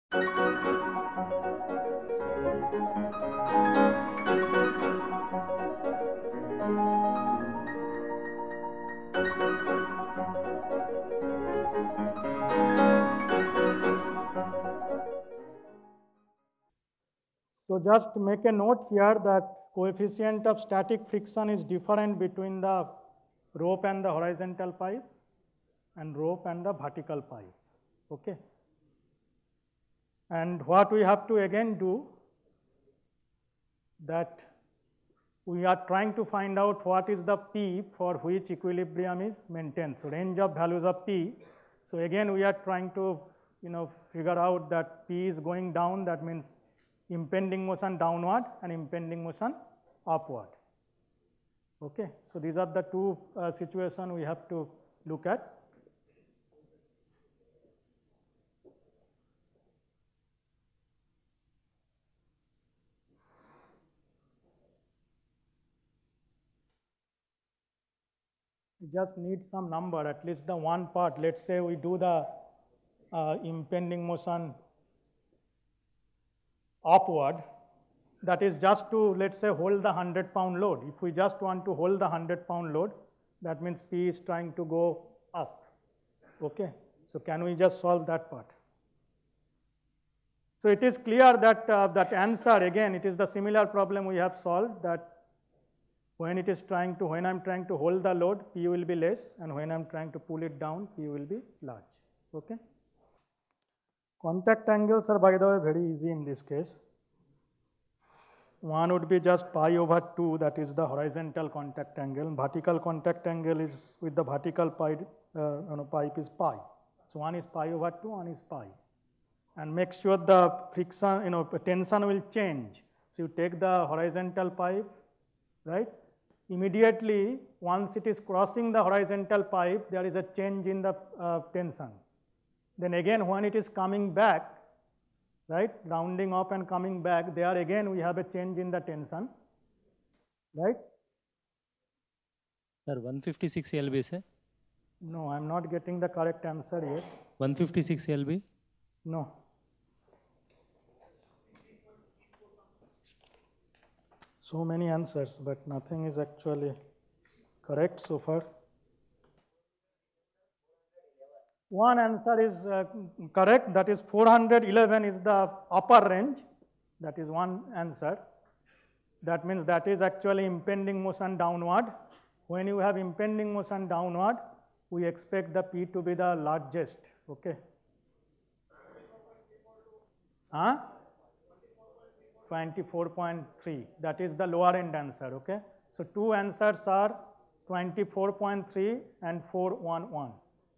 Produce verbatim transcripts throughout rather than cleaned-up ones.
So just make a note here that coefficient of static friction is different between the rope and the horizontal pipe and rope and the vertical pipe, okay? And what we have to again do, that we are trying to find out what is the P for which equilibrium is maintained. So range of values of P. So again we are trying to, you know, figure out that P is going down, that means impending motion downward and impending motion upward. Okay, so these are the two uh, situations we have to look at. We just need some number, at least the one part. Let's say we do the uh, impending motion upward, that is just to, let's say, hold the one hundred pound load. If we just want to hold the one hundred pound load, that means P is trying to go up. Okay, so can we just solve that part? So it is clear that uh, that answer, again, it is the similar problem we have solved, that when it is trying to, when I'm trying to hold the load, P will be less, and when I'm trying to pull it down, P will be large. Okay. Contact angles are, by the way, very easy in this case. One would be just pi over two, that is the horizontal contact angle. Vertical contact angle is with the vertical pipe, uh, you know, pipe is pi. So one is pi over two, one is pi. And make sure the friction, you know, tension will change. So you take the horizontal pipe, right? Immediately, once it is crossing the horizontal pipe, there is a change in the uh, tension. Then again, when it is coming back, right, rounding up and coming back, there again we have a change in the tension, right? Sir, one fifty-six L B, sir? No, I am not getting the correct answer yet. one fifty-six L B? No. So many answers, but nothing is actually correct so far. One answer is uh, correct, that is four hundred eleven is the upper range, that is one answer. That means that is actually impending motion downward. When you have impending motion downward, we expect the P to be the largest, okay? Huh? twenty-four point three, that is the lower end answer, okay? So two answers are twenty-four point three and four eleven.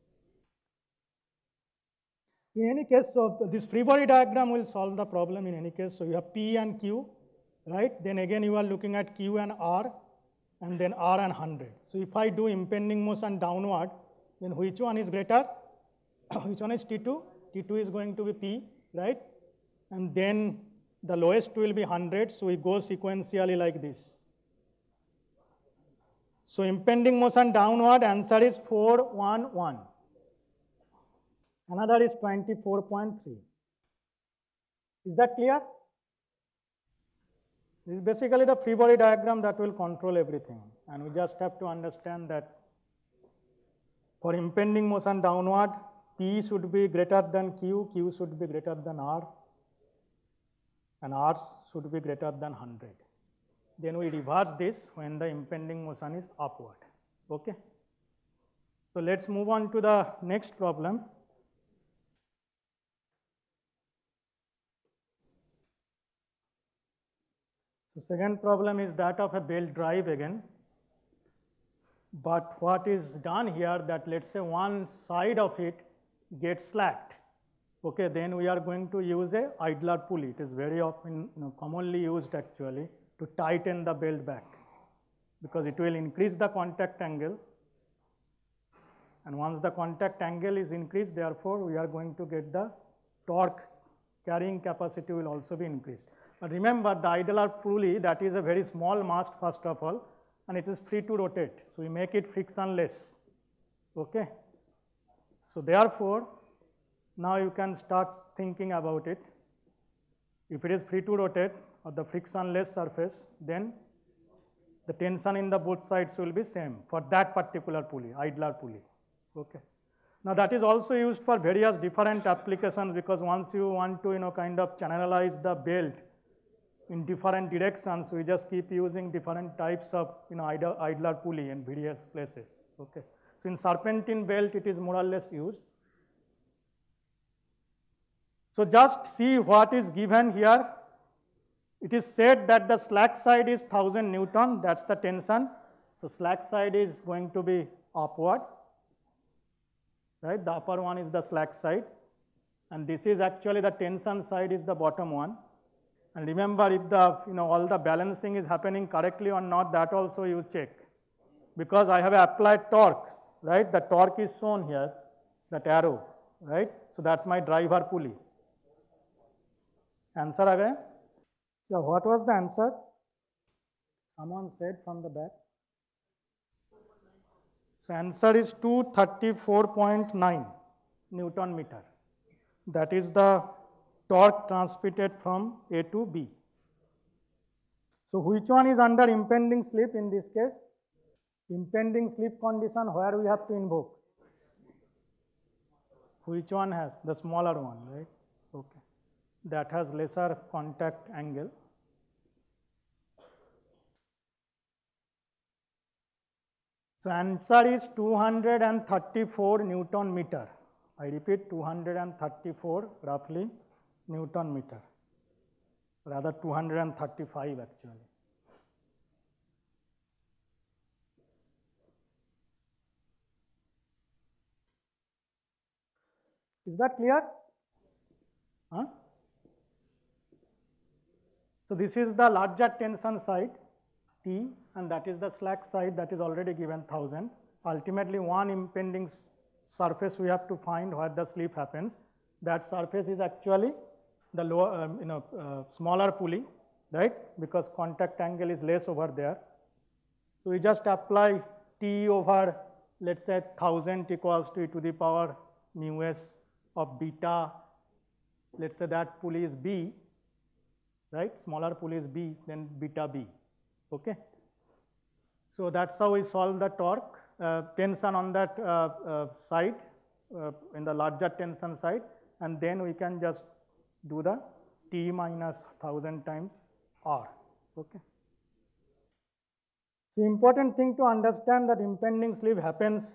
In any case, so this free body diagram will solve the problem in any case. So you have P and Q, right? Then again you are looking at Q and R, and then R and one hundred. So if I do impending motion downward, then which one is greater? Which one is T two? T two is going to be P, right? And then the lowest will be one hundred, so we go sequentially like this. So impending motion downward, answer is four eleven. Another is twenty-four point three. Is that clear? This is basically the free body diagram that will control everything. And we just have to understand that for impending motion downward, P should be greater than Q, Q should be greater than R, and R should be greater than one hundred. Then we reverse this when the impending motion is upward. Okay? So let's move on to the next problem. The second problem is that of a belt drive again. But what is done here, that let's say one side of it gets slacked. Okay, then we are going to use a idler pulley. It is very often, you know, commonly used actually to tighten the belt back, because it will increase the contact angle. And once the contact angle is increased, therefore we are going to get the torque carrying capacity will also be increased. But remember, the idler pulley, that is a very small mast first of all, and it is free to rotate. So we make it frictionless. Okay. So therefore, Now you can start thinking about it. If it is free to rotate or the frictionless surface, then the tension in the both sides will be same for that particular pulley, idler pulley. Okay. Now that is also used for various different applications, because once you want to, you know, kind of channelize the belt in different directions, we just keep using different types of, you know, idler, idler pulley in various places. Okay. So in serpentine belt, it is more or less used. So just see what is given here. It is said that the slack side is one thousand Newton, that's the tension. So slack side is going to be upward, right? The upper one is the slack side. And this is actually the tension side is the bottom one. And remember, if the, you know, all the balancing is happening correctly or not, that also you check. Because I have applied torque, right? The torque is shown here, that arrow, right? So that's my driver pulley. Answer again? Yeah, what was the answer? Someone said from the back. So answer is two thirty-four point nine Newton meter. That is the torque transmitted from A to B. So which one is under impending slip in this case? Impending slip condition where we have to invoke? Which one has? The smaller one, right? Okay. That has lesser contact angle. So answer is two hundred thirty-four Newton meter. I repeat, two hundred thirty-four roughly Newton meter, rather two hundred thirty-five actually. Is that clear? Huh? So this is the larger tension side, T, and that is the slack side, that is already given one thousand. Ultimately, one impending surface we have to find where the slip happens. That surface is actually the lower, um, you know, uh, smaller pulley, right? Because contact angle is less over there. So we just apply T over, let's say, one thousand equals to e to the power mu s of beta. Let's say that pulley is B, right? Smaller pulley is B, then beta B. Okay. So that's how we solve the torque uh, tension on that uh, uh, side, uh, in the larger tension side, and then we can just do the T minus one thousand times R. Okay. The important thing to understand that impending slip happens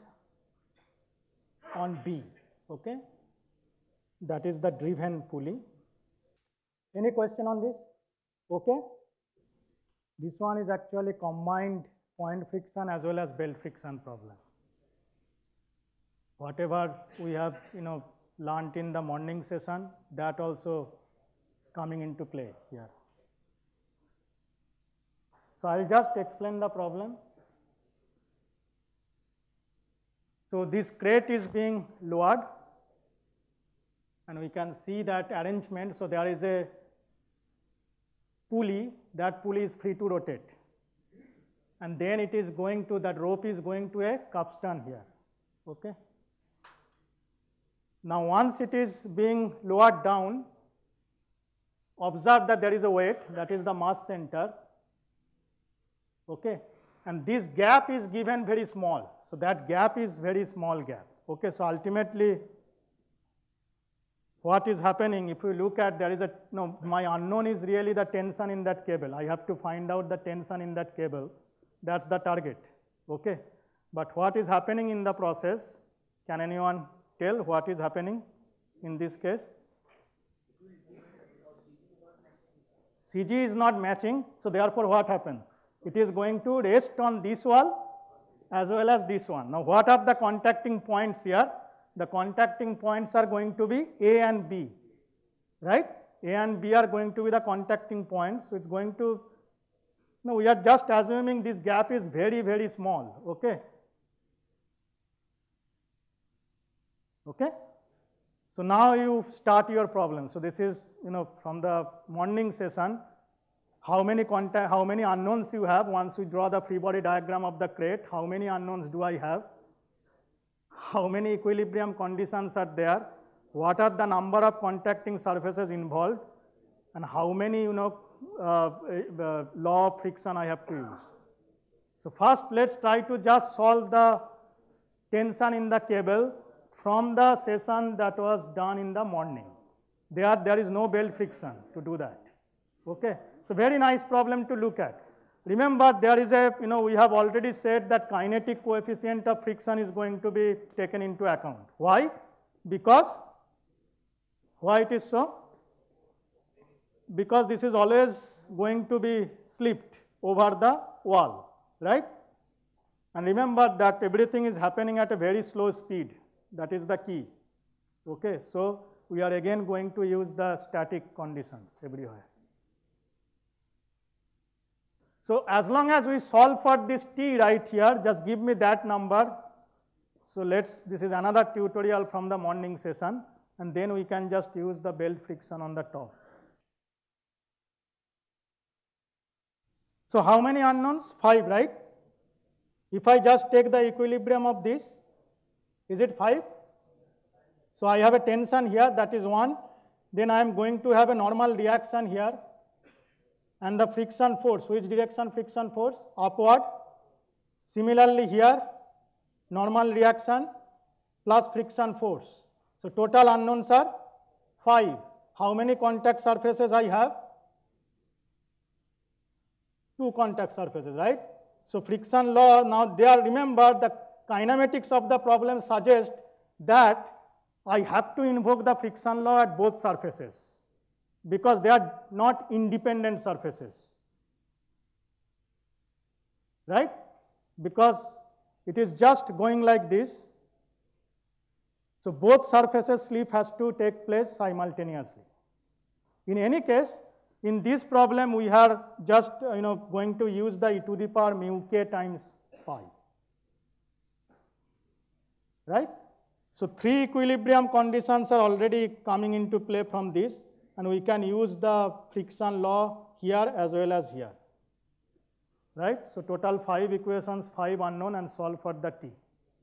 on B. Okay. That is the driven pulley. Any question on this? Okay. This one is actually combined point friction as well as belt friction problem. Whatever we have, you know, learnt in the morning session, that also coming into play here. So I'll just explain the problem. So this crate is being lowered, and we can see that arrangement. So there is a pulley, that pulley is free to rotate. And then it is going to, that rope is going to a capstan here. Okay. Now once it is being lowered down, observe that there is a weight, that is the mass center. Okay. And this gap is given very small. So that gap is very small gap. Okay. So ultimately, what is happening, if you look at, there is a, no, my unknown is really the tension in that cable. I have to find out the tension in that cable. That's the target. Okay. But what is happening in the process? Can anyone tell what is happening in this case? C G is not matching. So therefore, what happens? It is going to rest on this wall as well as this one. Now, what are the contacting points here? The contacting points are going to be A and B, right? A and B are going to be the contacting points. So it's going to, no, we are just assuming this gap is very, very small, okay? Okay? So now you start your problem. So this is, you know, from the morning session, how many contact, how many unknowns you have. Once we draw the free body diagram of the crate, how many unknowns do I have? How many equilibrium conditions are there? what are the number of contacting surfaces involved, and how many, you know, uh, uh, law of friction I have to use. So first, let's try to just solve the tension in the cable from the session that was done in the morning. There, there is no belt friction to do that. Okay, it's a very nice problem to look at. Remember, there is a, you know, we have already said that kinetic coefficient of friction is going to be taken into account. Why? Because, why it is so? Because this is always going to be slipped over the wall, right? And remember that everything is happening at a very slow speed. That is the key. Okay, so we are again going to use the static conditions everywhere. So as long as we solve for this T right here, just give me that number. So let's, this is another tutorial from the morning session, and then we can just use the belt friction on the top. So how many unknowns? Five, right? If I just take the equilibrium of this, is it five? So I have a tension here, that is one. Then I am going to have a normal reaction here. And the friction force, which direction friction force? Upward. Similarly here, normal reaction plus friction force. So total unknowns are five. How many contact surfaces I have? Two contact surfaces, right? So friction law, now there, remember the kinematics of the problem suggests that I have to invoke the friction law at both surfaces, because they are not independent surfaces, right? Because it is just going like this. So both surfaces slip has to take place simultaneously. In any case, in this problem, we are just, you know, going to use the e to the power mu k times pi, right? So three equilibrium conditions are already coming into play from this, and we can use the friction law here as well as here, right? So total five equations, five unknown, and solve for the T.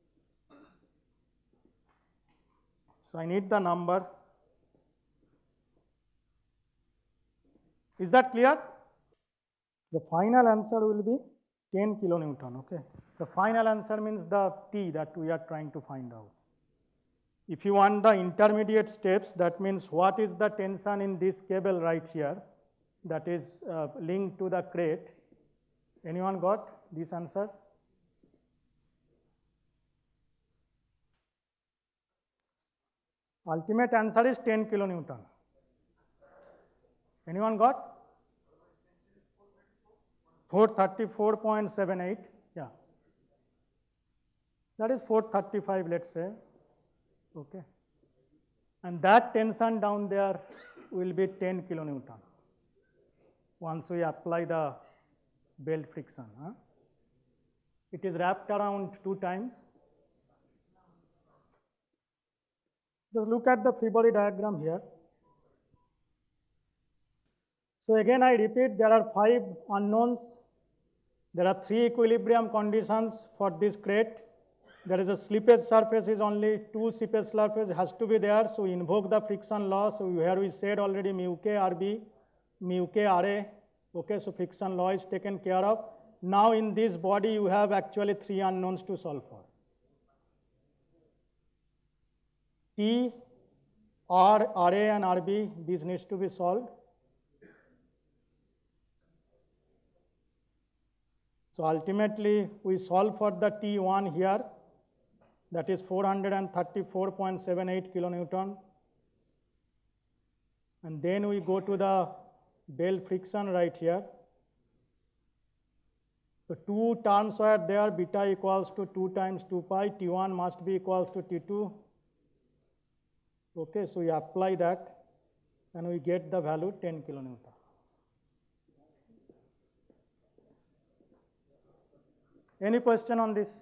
So I need the number. Is that clear? The final answer will be ten kilonewton, okay? The final answer means the T that we are trying to find out. If you want the intermediate steps, that means what is the tension in this cable right here that is uh, linked to the crate. Anyone got this answer? Ultimate answer is ten kilonewton. Anyone got? four thirty-four point seven eight, yeah. That is four thirty-five, let's say, okay. And that tension down there will be ten kilonewton once we apply the belt friction. Huh? It is wrapped around two times. Just look at the free body diagram here. So again, I repeat, there are five unknowns. There are three equilibrium conditions for this crate. There is a slippage surface is only two slippage surface has to be there. So we invoke the friction law. So here we said already mu k R B, mu k R A. Okay, so friction law is taken care of. Now in this body you have actually three unknowns to solve for. T, R, R A and R B, this needs to be solved. So ultimately, we solve for the T one here, that is four thirty-four point seven eight kilonewton. And then we go to the belt friction right here. So two terms are there, beta equals to two times two pi, T one must be equals to T two. Okay, so we apply that, and we get the value ten kilonewton. Any question on this?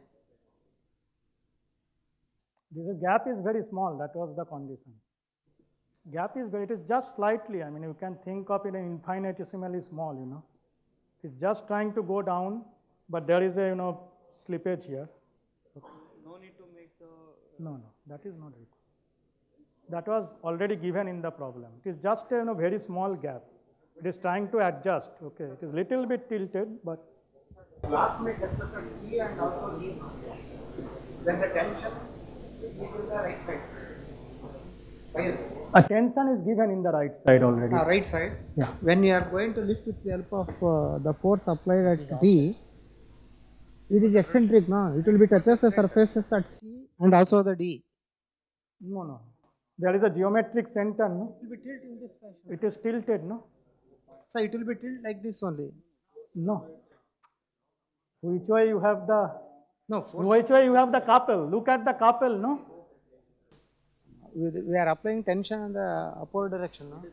This gap is very small, that was the condition. Gap is very, it is just slightly, I mean, you can think of it in infinitesimally small, you know. It's just trying to go down, but there is a, you know, slippage here. Okay. No need to make the... No, no, that is not required. That was already given in the problem. It is just a you know, very small gap. It is trying to adjust. Okay, it is little bit tilted, but Block may deficit C and also D. Then the tension is equal to the right side. Right. a tension is given in the right side already. Ah, right side. Yeah. When you are going to lift with the help of uh, the force applied at D, it is eccentric, no? It will be touches the surfaces at C and also the D. No, no. There is a geometric center, no? It will be tilted in this fashion. It is tilted, no? So it will be tilted like this only. No. Which way you have the, No, force. which way you have the couple? Look at the couple, no? We, we are applying tension in the upward direction, no?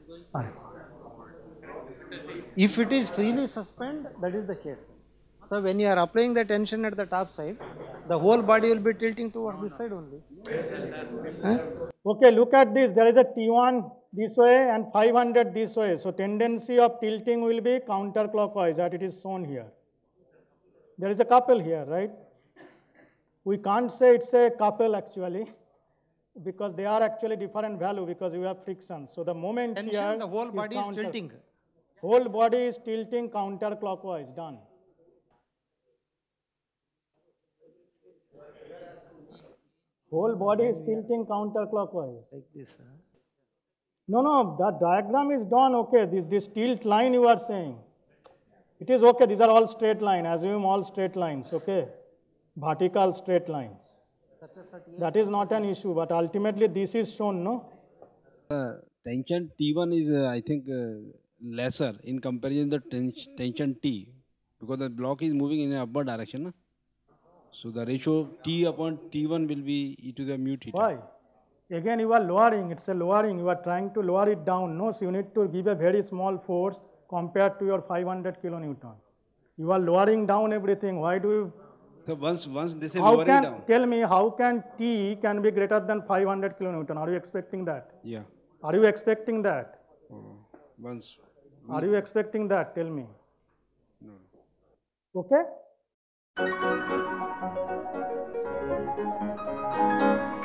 If it is freely suspended, that is the case. So when you are applying the tension at the top side, the whole body will be tilting towards this side only. Huh? Okay, look at this. There is a T one this way and five hundred this way. So tendency of tilting will be counterclockwise, that it is shown here. There is a couple here, right? We can't say it's a couple actually, because they are actually different value because you have friction. So the moment Tension, here the whole body is, counter, tilting. Whole body is tilting counterclockwise. Done. Whole body is tilting counterclockwise. Like this. Huh? No, no, that diagram is done. Okay, this, this tilt line you are saying. It is okay, these are all straight line. Assume all straight lines, okay? Vertical straight lines. That is not an issue, but ultimately this is shown, no? Uh, tension T one is, uh, I think, uh, lesser in comparison to ten tension T, because the block is moving in an upward direction. No? So the ratio of T upon T one will be e to the mu theta. Why? Again, you are lowering, it's a lowering, you are trying to lower it down. No, so you need to give a very small force compared to your five hundred kilonewton. You are lowering down everything. Why do you? So once once this is How lowering can, down. tell me, how can T can be greater than five hundred kilonewton? Are you expecting that? Yeah. Are you expecting that? Oh, once. Are you expecting that? Tell me. No. Okay?